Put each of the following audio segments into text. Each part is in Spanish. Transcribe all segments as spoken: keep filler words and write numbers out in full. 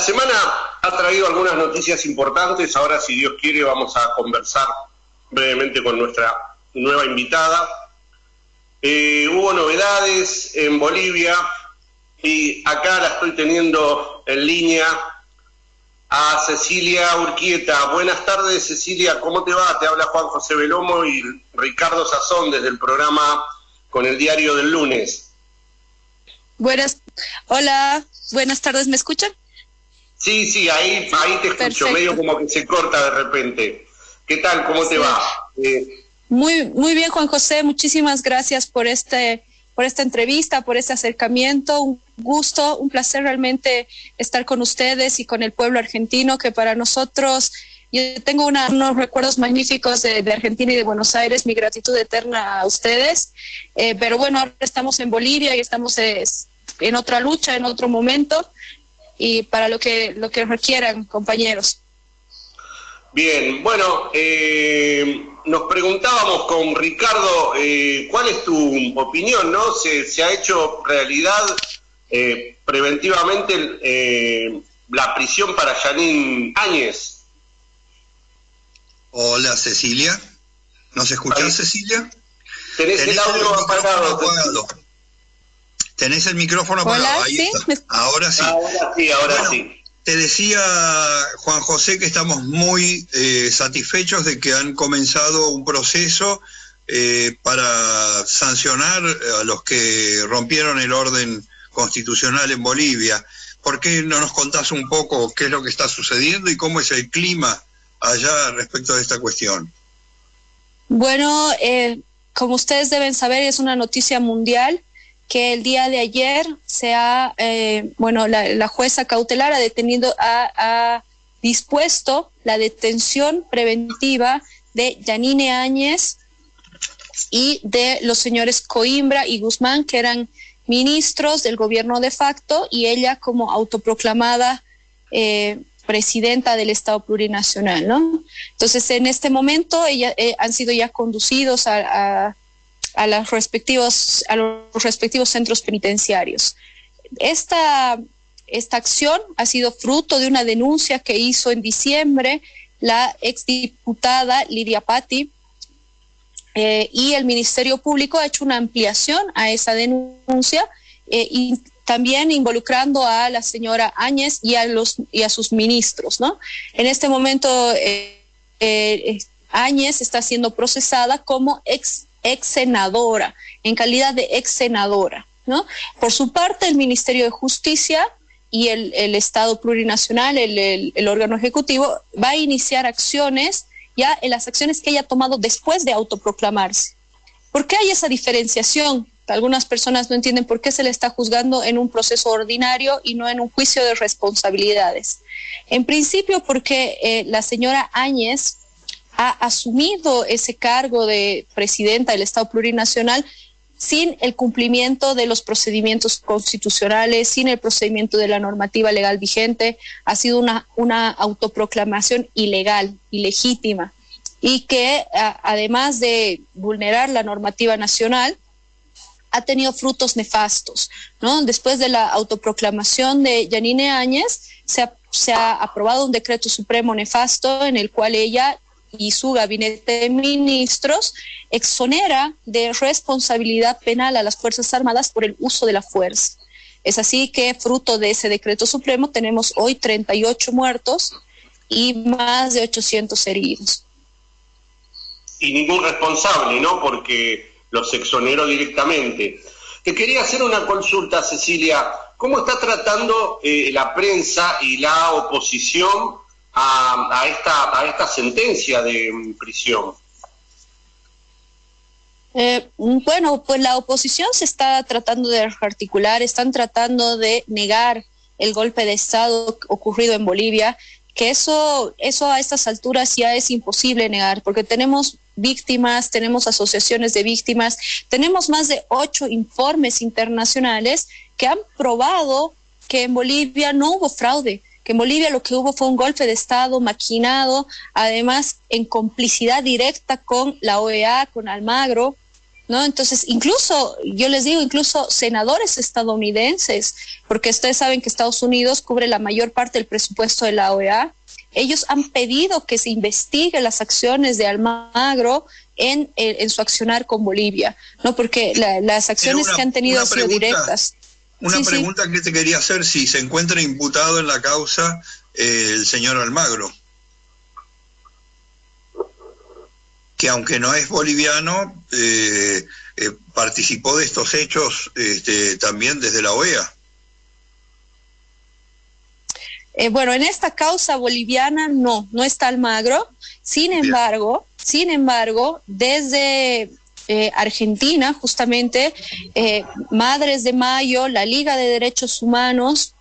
semana ha traído algunas noticias importantes. Ahora, si Dios quiere, vamos a conversar brevemente con nuestra nueva invitada. Eh, hubo novedades en Bolivia y acá la estoy teniendo en línea a Cecilia Urquieta. Buenas tardes, Cecilia, ¿cómo te va? Te habla Juan José Belomo y Ricardo Sazón desde el programa Con el Diario del Lunes. Buenas, hola, buenas tardes, ¿me escuchan? Sí, sí, ahí, ahí te escucho. Perfecto. Medio como que se corta de repente. ¿Qué tal? ¿Cómo te sí. va? Eh, muy, muy bien, Juan José, muchísimas gracias por este, por esta entrevista, por este acercamiento. Un gusto, un placer realmente estar con ustedes y con el pueblo argentino, que para nosotros, yo tengo una, unos recuerdos magníficos de, de Argentina y de Buenos Aires, mi gratitud eterna a ustedes. Eh, pero bueno, ahora estamos en Bolivia y estamos eh, en otra lucha, en otro momento, y para lo que lo que requieran, compañeros. Bien, bueno, eh, nos preguntábamos con Ricardo, eh, ¿cuál es tu opinión, no? ¿Se, se ha hecho realidad eh, preventivamente eh, la prisión para Janine Áñez? Hola, Cecilia. ¿Nos escuchás, Cecilia? Tenés, ¿Tenés el audio el apagado. apagado. Tenés el micrófono apagado. Hola, ahí ¿sí? está. Ahora sí. Ahora sí, ahora bueno, sí. Te decía, Juan José, que estamos muy eh, satisfechos de que han comenzado un proceso eh, para sancionar a los que rompieron el orden constitucional en Bolivia. ¿Por qué no nos contás un poco qué es lo que está sucediendo y cómo es el clima allá respecto de esta cuestión? Bueno, eh, como ustedes deben saber, es una noticia mundial que el día de ayer se ha, eh, bueno, la, la jueza cautelar ha detenido, ha, ha dispuesto la detención preventiva de Janine Áñez y de los señores Coimbra y Guzmán, que eran ministros del gobierno de facto, y ella como autoproclamada eh, presidenta del Estado plurinacional, ¿no? Entonces, en este momento ella, eh, han sido ya conducidos a, a a los respectivos a los respectivos centros penitenciarios. Esta, esta acción ha sido fruto de una denuncia que hizo en diciembre la exdiputada Lidia Patti, eh, y el Ministerio Público ha hecho una ampliación a esa denuncia, eh, y también involucrando a la señora Áñez y a, los, y a sus ministros, ¿no? En este momento eh, eh, Áñez está siendo procesada como ex ex senadora, en calidad de ex senadora, ¿no? Por su parte, el Ministerio de Justicia y el, el Estado plurinacional, el, el, el órgano ejecutivo, va a iniciar acciones ya en las acciones que ella ha tomado después de autoproclamarse. ¿Por qué hay esa diferenciación? Algunas personas no entienden por qué se le está juzgando en un proceso ordinario y no en un juicio de responsabilidades. En principio, porque eh, la señora Áñez ha asumido ese cargo de presidenta del Estado plurinacional sin el cumplimiento de los procedimientos constitucionales, sin el procedimiento de la normativa legal vigente. Ha sido una, una autoproclamación ilegal, ilegítima, y que a, además de vulnerar la normativa nacional, ha tenido frutos nefastos, ¿no? Después de la autoproclamación de Janine Áñez, se ha, se ha aprobado un decreto supremo nefasto en el cual ella y su gabinete de ministros exonera de responsabilidad penal a las Fuerzas Armadas por el uso de la fuerza. Es así que, fruto de ese decreto supremo, tenemos hoy treinta y ocho muertos y más de ochocientos heridos. Y ningún responsable, ¿no? Porque los exoneró directamente. Te quería hacer una consulta, Cecilia. ¿Cómo está tratando eh, la prensa y la oposición A, a, esta, a esta sentencia de prisión? Eh, bueno, pues la oposición se está tratando de articular, están tratando de negar el golpe de Estado ocurrido en Bolivia, que eso, eso a estas alturas ya es imposible negar, porque tenemos víctimas, tenemos asociaciones de víctimas, tenemos más de ocho informes internacionales que han probado que en Bolivia no hubo fraude, que en Bolivia lo que hubo fue un golpe de Estado maquinado, además en complicidad directa con la O E A, con Almagro, ¿no? Entonces, incluso, yo les digo, incluso senadores estadounidenses, porque ustedes saben que Estados Unidos cubre la mayor parte del presupuesto de la O E A, ellos han pedido que se investigue las acciones de Almagro en, en, en su accionar con Bolivia, ¿no? Porque la, las acciones una, que han tenido han sido directas. Una sí, pregunta sí. que te quería hacer, si se encuentra imputado en la causa eh, el señor Almagro, que aunque no es boliviano, eh, eh, participó de estos hechos este, también desde la O E A. Eh, bueno, en esta causa boliviana no, no está Almagro. Sin Bien. embargo, sin embargo, desde eh, Argentina, justamente, eh, Madres de Mayo, la Liga de Derechos Humanos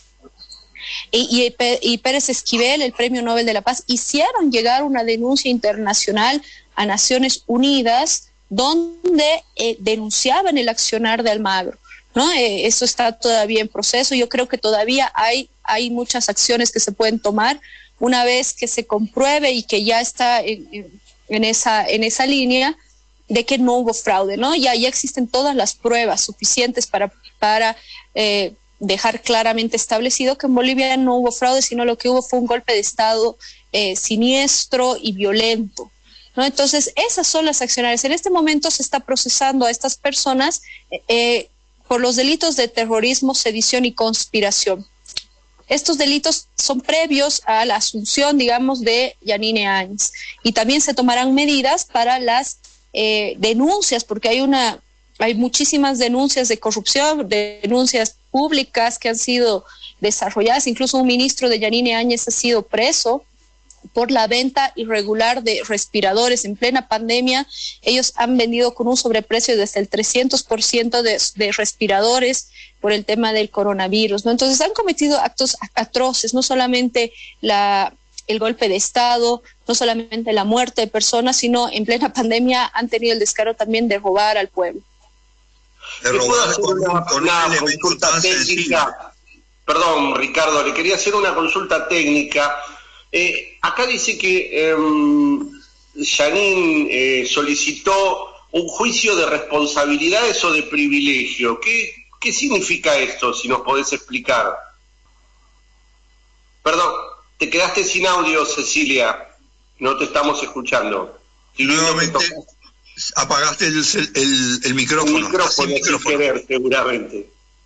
y, y, y Pérez Esquivel, el Premio Nobel de la Paz, hicieron llegar una denuncia internacional a Naciones Unidas donde eh, denunciaban el accionar de Almagro, ¿no? Eh, eso está todavía en proceso. Yo creo que todavía hay, hay muchas acciones que se pueden tomar una vez que se compruebe y que ya está en, en, esa, en esa línea de que no hubo fraude, ¿no? Ya, ya existen todas las pruebas suficientes para, para eh, dejar claramente establecido que en Bolivia no hubo fraude, sino lo que hubo fue un golpe de Estado eh, siniestro y violento, ¿no? Entonces, esas son las acciones. En este momento se está procesando a estas personas eh, por los delitos de terrorismo, sedición y conspiración. Estos delitos son previos a la asunción, digamos, de Yanine Áñez. Y también se tomarán medidas para las eh, denuncias, porque hay una, hay muchísimas denuncias de corrupción, de denuncias públicas que han sido desarrolladas. Incluso un ministro de Yanine Áñez ha sido preso por la venta irregular de respiradores en plena pandemia. Ellos han vendido con un sobreprecio de hasta el trescientos por ciento de, de respiradores por el tema del coronavirus, ¿no? Entonces han cometido actos atroces, no solamente la, el golpe de Estado, no solamente la muerte de personas, sino en plena pandemia han tenido el descaro también de robar al pueblo. ¿Le puedo hacer una, una consulta técnica? Perdón, Ricardo, le quería hacer una consulta técnica. Eh, acá dice que eh, Janine eh, solicitó un juicio de responsabilidades o de privilegio. ¿Qué, qué significa esto, si nos podés explicar? Perdón, te quedaste sin audio, Cecilia. No te estamos escuchando. Nuevamente apagaste el, el, el micrófono. El micrófono, sin micrófono. Querer, seguramente.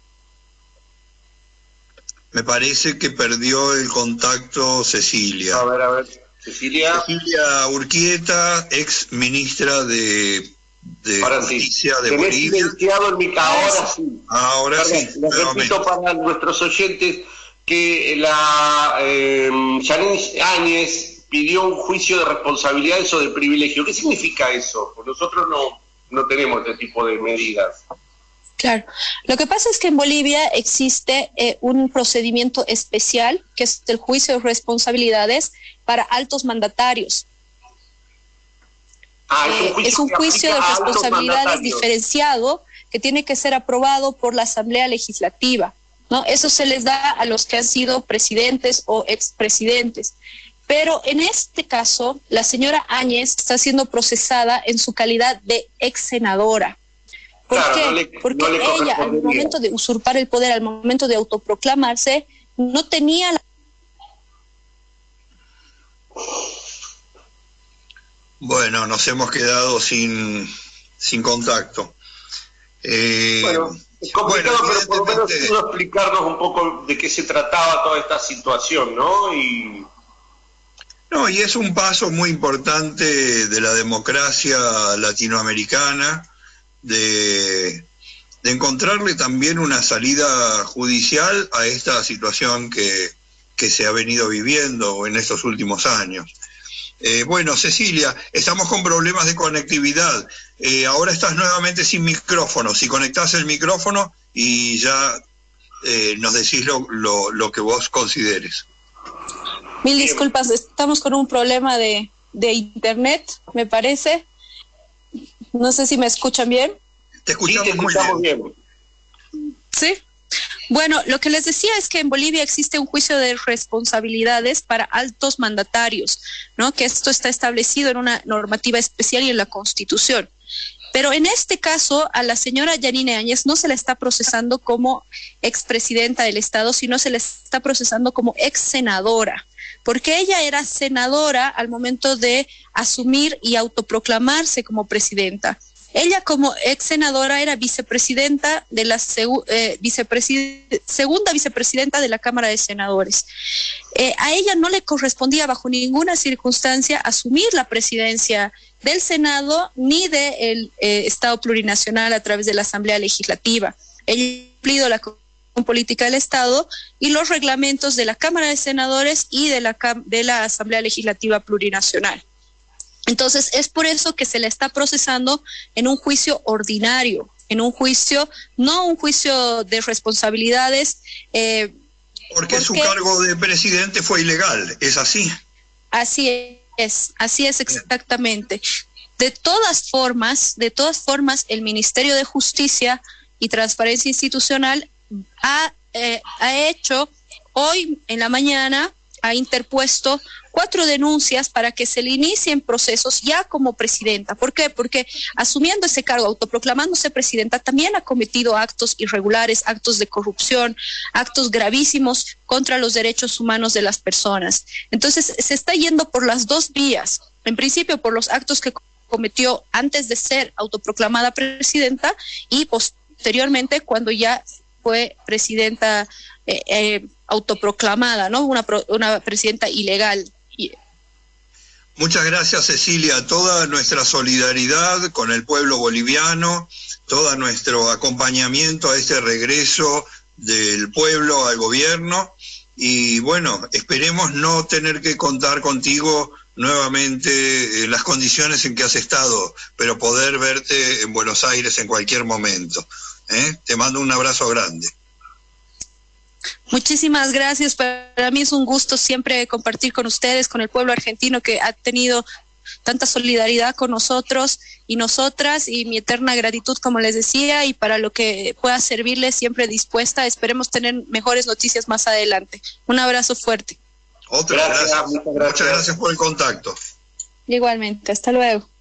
Me parece que perdió el contacto Cecilia. A ver, a ver. Cecilia. Cecilia Urquieta, ex ministra de, de ahora Justicia sí. de Bolivia. El mic- ahora sí. Ahora Perdón, sí. Les repito para nuestros oyentes que la eh, Janine Áñez pidió un juicio de responsabilidades o de privilegio. ¿Qué significa eso? Porque nosotros no, no tenemos este tipo de medidas. Claro, lo que pasa es que en Bolivia existe eh, un procedimiento especial que es el juicio de responsabilidades para altos mandatarios. Ah, es un juicio, eh, es un juicio de responsabilidades diferenciado que tiene que ser aprobado por la Asamblea Legislativa, ¿no? Eso se les da a los que han sido presidentes o expresidentes. Pero en este caso, la señora Áñez está siendo procesada en su calidad de ex senadora. ¿Por claro, qué? No le, Porque no le ella, al momento de usurpar el poder, al momento de autoproclamarse, no tenía la... Bueno, nos hemos quedado sin, sin contacto. Eh, bueno, es complicado, bueno, pero por lo menos pudo explicarnos un poco de qué se trataba toda esta situación, ¿no? Y... No, y es un paso muy importante de la democracia latinoamericana, De, de encontrarle también una salida judicial a esta situación que, que se ha venido viviendo en estos últimos años. Eh, bueno, Cecilia, estamos con problemas de conectividad. Eh, ahora estás nuevamente sin micrófono. Si conectás el micrófono y ya eh, nos decís lo, lo, lo que vos consideres. Mil disculpas, estamos con un problema de, de internet, me parece. No sé si me escuchan bien. Te escuchamos, sí, te escuchamos muy bien. bien. Sí. Bueno, lo que les decía es que en Bolivia existe un juicio de responsabilidades para altos mandatarios, ¿no? Que esto está establecido en una normativa especial y en la Constitución. Pero en este caso, a la señora Yanine Áñez no se la está procesando como expresidenta del Estado, sino se le está procesando como ex senadora, porque ella era senadora al momento de asumir y autoproclamarse como presidenta. Ella como ex senadora era vicepresidenta de la segu eh, vicepresid segunda vicepresidenta de la Cámara de Senadores. Eh, a ella no le correspondía bajo ninguna circunstancia asumir la presidencia del Senado ni del eh, Estado plurinacional a través de la Asamblea Legislativa. Ella ha cumplido la política del Estado y los reglamentos de la Cámara de Senadores y de la, de la Asamblea Legislativa Plurinacional. Entonces, es por eso que se le está procesando en un juicio ordinario, en un juicio, no un juicio de responsabilidades. Eh, porque, porque su cargo de presidente fue ilegal, ¿es así? Así es, así es exactamente. De todas formas, de todas formas, el Ministerio de Justicia y Transparencia Institucional ha, eh, ha hecho hoy en la mañana, ha interpuesto cuatro denuncias para que se le inicien procesos ya como presidenta. ¿Por qué? Porque asumiendo ese cargo, autoproclamándose presidenta, también ha cometido actos irregulares, actos de corrupción, actos gravísimos contra los derechos humanos de las personas. Entonces, se está yendo por las dos vías. En principio, por los actos que cometió antes de ser autoproclamada presidenta y posteriormente cuando ya fue presidenta eh, eh, autoproclamada, ¿no? Una, una presidenta ilegal. Muchas gracias, Cecilia. Toda nuestra solidaridad con el pueblo boliviano, todo nuestro acompañamiento a este regreso del pueblo al gobierno y bueno, esperemos no tener que contar contigo nuevamente en las condiciones en que has estado, pero poder verte en Buenos Aires en cualquier momento. ¿Eh? Te mando un abrazo grande. Muchísimas gracias. Para mí es un gusto siempre compartir con ustedes, con el pueblo argentino que ha tenido tanta solidaridad con nosotros y nosotras, y mi eterna gratitud, como les decía, y para lo que pueda servirles siempre dispuesta. Esperemos tener mejores noticias más adelante. Un abrazo fuerte. Otra, gracias. Gracias. Muchas gracias por el contacto. Igualmente, hasta luego.